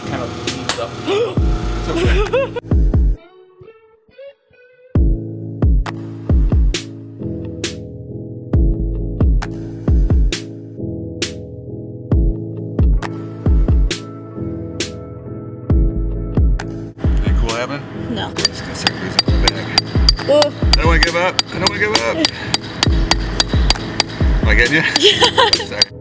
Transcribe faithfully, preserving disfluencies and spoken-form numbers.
kind of leaves up. It's okay. Anything cool happening? No. Just gonna start losing my bag. Oh. I don't want to give up. I don't want to give up. Am I getting you? Yeah. Sorry.